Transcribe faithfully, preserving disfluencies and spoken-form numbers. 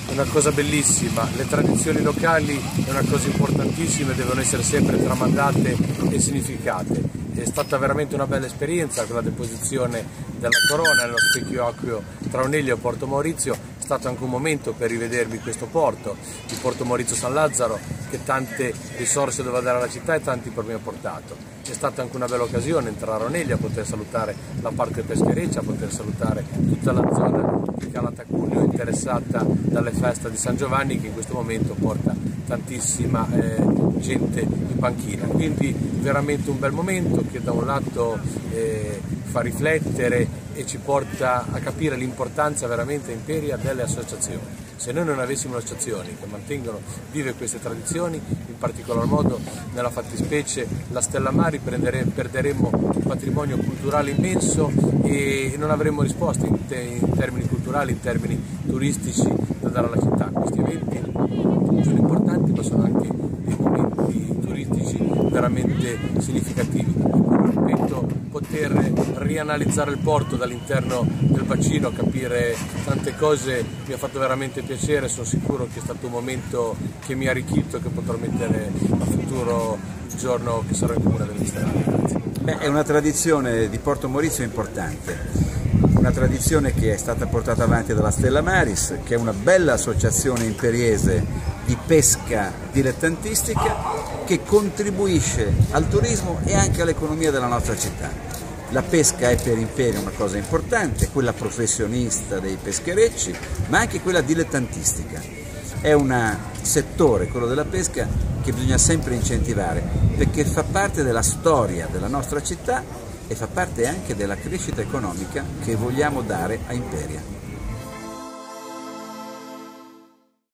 è una cosa bellissima, le tradizioni locali è una cosa importantissima e devono essere sempre tramandate e significate. È stata veramente una bella esperienza con la deposizione della corona nello specchio acqueo tra Oneglia e Porto Maurizio. È stato anche un momento per rivedermi questo porto, il Porto Maurizio San Lazzaro, che tante risorse doveva dare alla città e tanti per me ha portato. È stata anche una bella occasione entrare a Oneglia, poter salutare la parte peschereccia, poter salutare tutta la zona di Calata Cuneo interessata dalle feste di San Giovanni, che in questo momento porta tantissima eh, gente in panchina. Quindi veramente un bel momento che da un lato eh, fa riflettere e ci porta a capire l'importanza veramente imperia delle associazioni. Se noi non avessimo associazioni che mantengono vive queste tradizioni, in particolar modo nella fattispecie la Stella Maris, perderemmo un patrimonio culturale immenso e non avremmo risposte in, te in termini culturali, in termini turistici da dare alla città. Questi eventi sono importanti, ma sono anche dei momenti turistici veramente significativi. Ripeto, poter rianalizzare il porto dall'interno del bacino, capire tante cose mi ha fatto veramente piacere. Sono sicuro che è stato un momento che mi ha arricchito e che potrò mettere a futuro il giorno che sarò in comune delle strade. Beh, è una tradizione di Porto Maurizio importante, una tradizione che è stata portata avanti dalla Stella Maris, che è una bella associazione imperiese di pesca dilettantistica che contribuisce al turismo e anche all'economia della nostra città. La pesca è per Imperia una cosa importante, quella professionista dei pescherecci, ma anche quella dilettantistica. È un settore, quello della pesca, che bisogna sempre incentivare, perché fa parte della storia della nostra città e fa parte anche della crescita economica che vogliamo dare a Imperia.